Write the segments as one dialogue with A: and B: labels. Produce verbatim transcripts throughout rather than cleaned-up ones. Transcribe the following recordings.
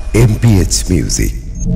A: M P H music.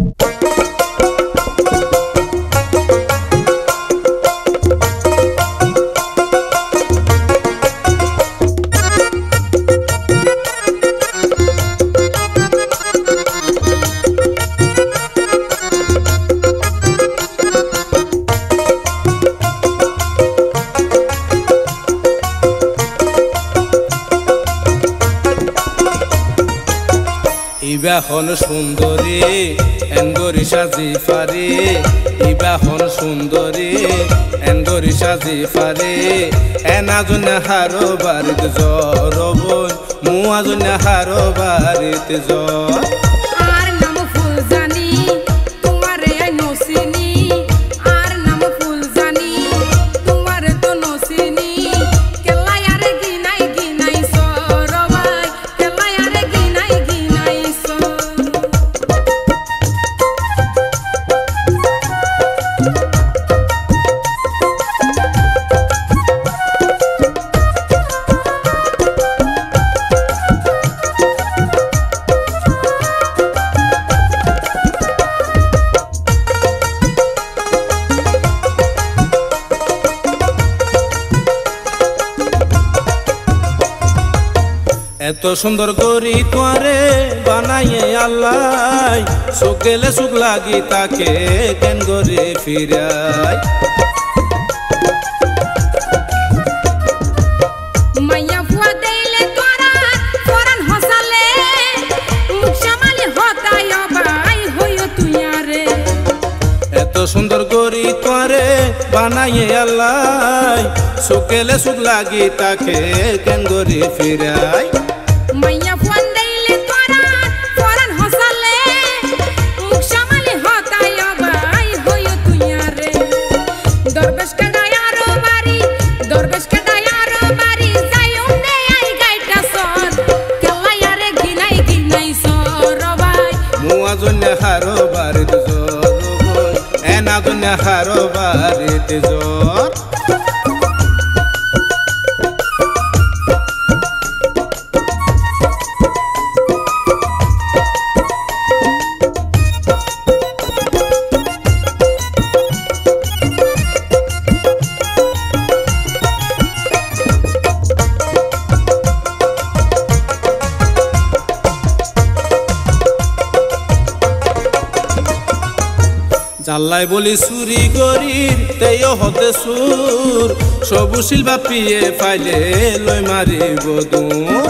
B: ইবাহন সুন্দরী এন্দরি সাজি ফারে, ইবাহন সুন্দরী এন্দরি সাজি ফারে, এনাজন হারো বাড়িতে জ্বর বোন মুয়াজন হারো বাড়িতে জ্বর।
C: আর নাম ফুল জানি তোমারে নসিনি, আর নাম ফুল জানি তোমারে তো নসিনি, কেলাই আরে গিনাই গিনাই সরবাই, কেলাই আরে গিনাই গিনাই সর।
B: এত সুন্দর করি তোরে বানাইয়ে আল্লাহ, সুখ গেলে সুখ লাগি তাকে কেন করে ফিরাই।
C: মাইয়া ফুয়া দেইলে তোরা ফরান হসালে, মুখ সামালে হতাই অবাই হইও তুই আরে।
B: এত সুন্দর করি তোরে বানাইয়ে আল্লাহ, সুখ গেলে সুখ লাগি তাকে কেন করে ফিরাই।
C: মাইয়া ফুয়ান দেইলে তোরা ফরান হসালে, মুখ সামালে হতাই অবাই হইও তুই আরে। দরবেশ কাটায় আরো বাড়ি, দরবেশ কাটায় আরো বাড়ি, যাইও নে আই গাইটা সর, কেলাই আরে গিনাই গিনাই সর ভাই।
B: মুয়াজন হারো বাড়িতে জ্বর বোন এনাজন হারো বাড়িতে জ্বর। জাল্লাই বলি চুরি গরির তেও হতে সুর, সবু শিলবা পিয়ে ফাইলে লই মারিব দূর।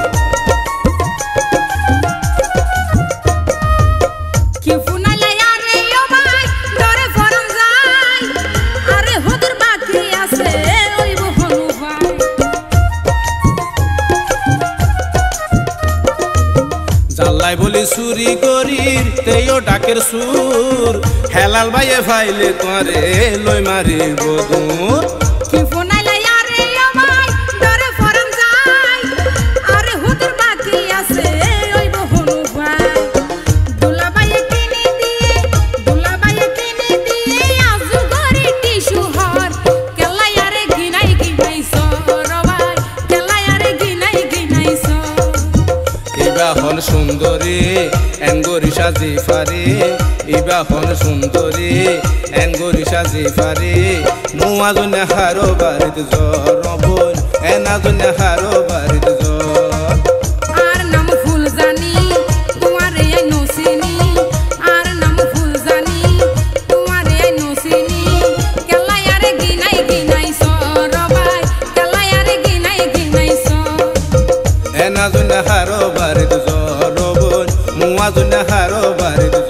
C: কি ফুনাইলে আরে ও ভাই দরে ফরম যাই, আরে হদর বাকি আছে ওই বহনু ভাই।
B: জাল্লাই বলি চুরি গরির তেও ডাকের সুর, হেলাল ভাইয়ে ফাইলে তোরে লই মারিব দূর।
C: কি ফুনাইলে আরে ও ভাই দরে ফরম যাই, আরে হদর বাকি আছে ওই বহনু ভাই। দুলা ভাইয়ে কিনে দিয়ে, দুলা ভাইয়ে কিনে দিয়ে আজু গরি টিস্যু হর, কেলাই আরে গিনাই গিনাই সর ভাই, কেলাই আরে গিনাই গিনাই সর।
B: ইবাহন সুন্দরী এনগরি সাজি ফারে, ইবাহন সুন্দরী এনগরি সাজি ফারে, মুয়াজন হারো বাড়িতে জ্বর বোন এনাজন হারো বাড়িতে জ্বর।
C: আর নাম ফুল জানি তোমারে নসিনি, আর নাম ফুল জানি তোমারে নসিনি, কেলাই আরে গিনাই গিনাই সর ভাই, কেলাই আরে গিনাই গিনাই সর।
B: এনাজন হারো বাড়িতে জ্বর বোন মুয়াজন হারো বাড়িতে